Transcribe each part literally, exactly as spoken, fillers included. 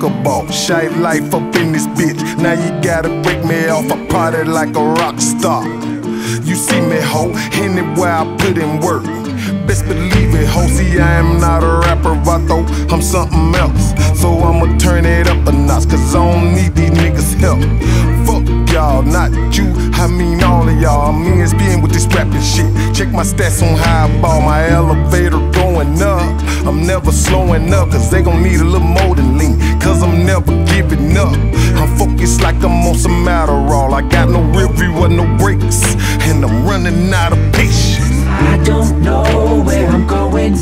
liquor ball. Shy life up in this bitch. Now you gotta break me off. I party like a rock star. You see me, ho, anywhere I put in work. Best believe it, ho, see I am not a rapper, vato, I'm something else. So I'ma turn it up a notch, cause I don't need these niggas' help. Fuck y'all, not you, I mean all of y'all. I'm E S P N with this rapping shit. Check my stats on how I ball, my elevator going up. I'm never slowing up, cause they gon' need a little more than lean, cause I'm never giving up. I'm focused like I'm on some Adderall. I got no rear view or no brakes, and I'm running out of patience. I don't know where I'm going,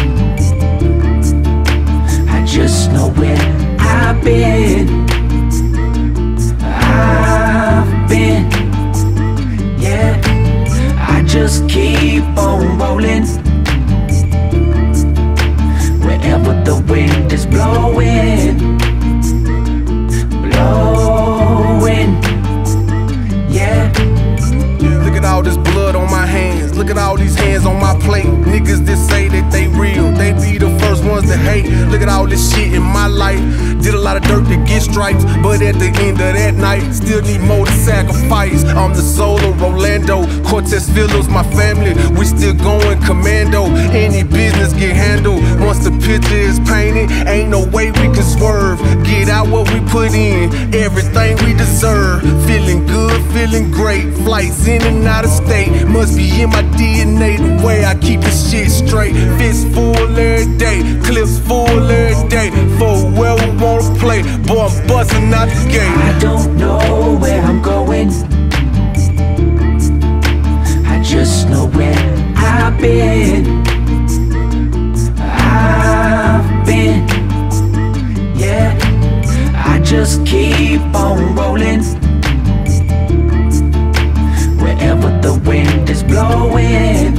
I just know where I've been. I've been, yeah, I just keep on rolling. Wherever the wind is blowing, blowing, yeah. Look at all this blood on my hands, look at all these hands on my plate. Niggas that say that they real, they be the first ones to hate. Look at all this shit in my life. Did a lot of dirt to get stripes, but at the end of that night, still need more to sacrifice. I'm the soul of Rolando, Cortez Phillips, my family, we still going commando. Any business get handled, once the picture is painted, ain't no way we can swerve. Get out what we put in, everything we deserve. Feeling good, feeling great, flights in and out of state. Must be in my D N A, the way I keep this shit straight. Fist full every day, clips full every day. For where we wanna play, boy, I'm busting out the gate. I don't know where I'm going, I just know where I've been. I've been, yeah, I just keep on rolling. Wherever the wind is blowing,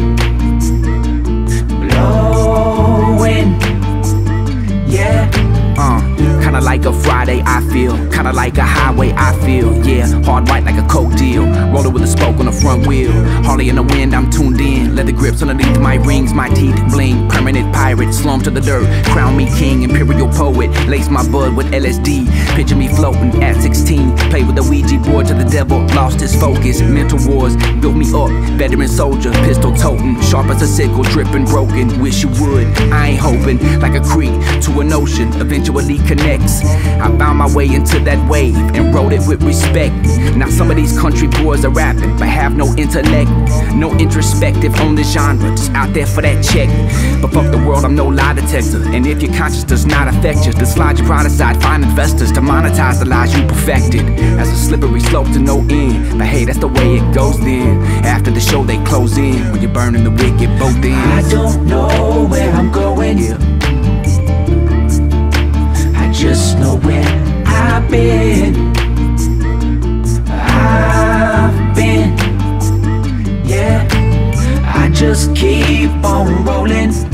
blowing, yeah. Uh, kinda like a Friday, I feel. Kinda like a highway, I feel. Yeah, hard right like a coke deal. Rolling with a spoke on the front wheel. Harley in the wind, I'm tuned in. Leather grips underneath my rings, my teeth bling. Permanent pirate, slum to the dirt. Crown me king, imperial poet. Lace my bud with L S D. Picture me floating at sixteen. Play with the Ouija board to the devil. Lost his focus. Mental wars built me up. Veteran soldier, pistol toting. Sharp as a sickle, dripping broken. Wish you would. I ain't hoping. Like a creek to an ocean. Eventually connects. I found my way into that wave and rode it with respect. Now some of these country boys are rapping, but have no intellect, no introspective on the genre, just out there for that check. But fuck the world, I'm no lie detector. And if your conscience does not affect you, then slide your pride aside, find investors to monetize the lies you perfected. As a slippery slope to no end, but hey, that's the way it goes then. After the show they close in, when you're burning the wicked both ends. I don't know where I'm going, yeah. I just know where I've been. I've been, yeah, I just keep on rolling.